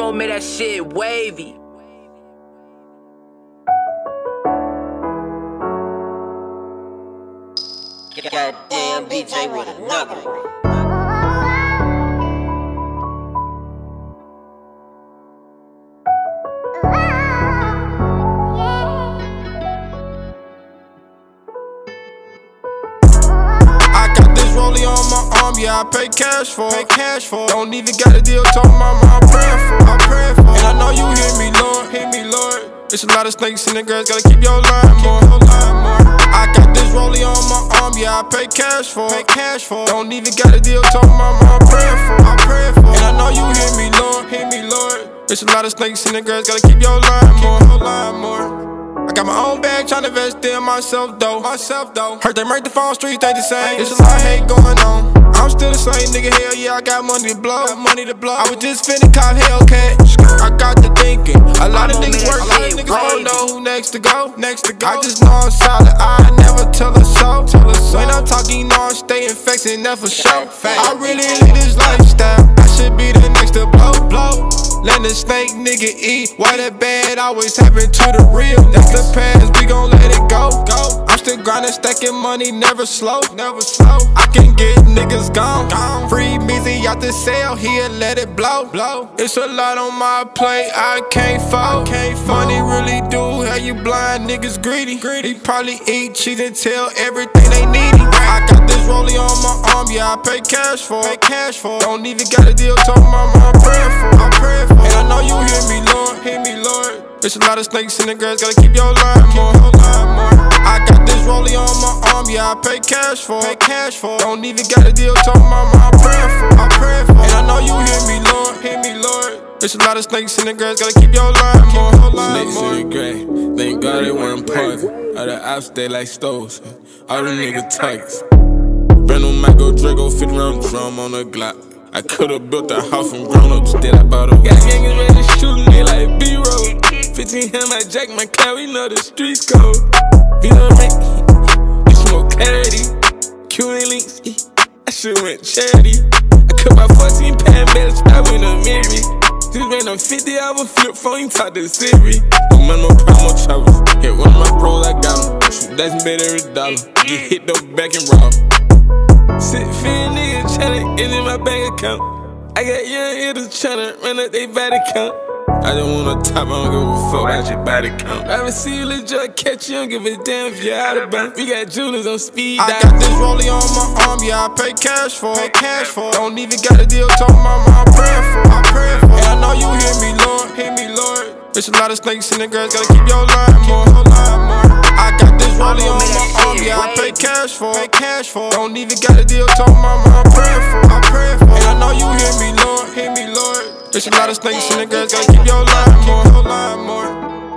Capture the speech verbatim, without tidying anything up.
on, make that shit wavy. Goddamn B J with another one. Rollie on my arm, yeah, I pay cash for. Pay cash for. Don't even got a deal, told mama I'm praying for. I'm praying for. And I know you hear me, Lord, hear me, Lord. There's a lot of snakes in the grass, gotta keep your line more. I got this rollie on my arm, yeah, I pay cash for. Pay cash for. Don't even got a deal, told mama I'm praying for. I'm praying for. And I know you hear me, Lord, hear me, Lord. There's a lot of snakes in the grass, gotta keep your line more. Line more. I got my own bag, tryna invest in myself though. Myself though. Heard they murk the phone streets, ain't the same. There's a lot of hate going on. I'm still the same nigga, hell yeah, I got money to blow. Got money to blow. I was just finna cop Hellcat. I got the thinking. A lot of niggas work, a lot of niggas don't know who next to go. Next to go. I just know I'm solid. I never tell a soul. Tell a soul. When I'm talking, you know I'm staying flexing, that for sure. I really live this lifestyle. I should be the next to blow, blow. Let the snake nigga eat. Why that bad always happen to the real? That's the past, we gon' let it go. Go. I'm still grinding, stacking money, never slow, never slow. I can get niggas gone. gone. Free Meezy out the cell, here let it blow. blow. It's a lot on my plate, I can't fall. Can't Money really do have you blind, niggas greedy. greedy. He probably eat cheese and tell everything they need. I got this rollie on my arm, yeah, I pay cash for. Pay cash for. Don't even got a deal, told mama I'm praying for. I'm praying for. And I know you hear me, Lord, hear me, Lord. There's a lot of snakes in the grass, gotta keep your line more. I got this rollie on my arm, yeah, I pay cash for. Pay cash for. Don't even got a deal, told mama I'm praying for. I'm praying for. And I know you hear me, Lord, hear me, Lord. There's a lot of snakes in the grass, gotta keep your line more. Snakes in the grass, thank God they weren't poison. All the ops, they like stoves. All them niggas tigers. Brand new Michael Drago, fit round drum on the Glock. I could've built a house from grown ups, instead I bought a got gangers ready to shoot me like B-roll. fifteen him, I jack my car, we know the streets cold. We don't make we smoke clarity. Q and links, I should went charity. I cut my fourteen pound better stop in the mirror. Just ran on fifty hour flip phone, you talk to Siri. I'm on no promo travels. Hit one of my bros, I got him. Shoot, that's better every dollar. Get hit the back and rob. Sit fin nigga tryna get in my bank account. I got young hitters tryna run up they body count. I just wanna top, I don't give a fuck about your body count. I ever see you legit catch you, don't give a damn if you're out of bounds. We got jewelers on speed I got this rollie on my arm, yeah, I pay cash for. Pay cash for. Don't even got a deal, told mama I'm praying for. I'm praying for. And I know you hear me, Lord, hear me, Lord. There's a lot of snakes in the grass, gotta keep your line more. I got this rollie on my arm, yeah, I pay cash for. Pay cash for. Don't even got a deal, told mama I'm praying for. I'm praying for. And I know you hear me, Lord, hear me, Lord. There's a lot of snakes in the grass, gotta keep your line more.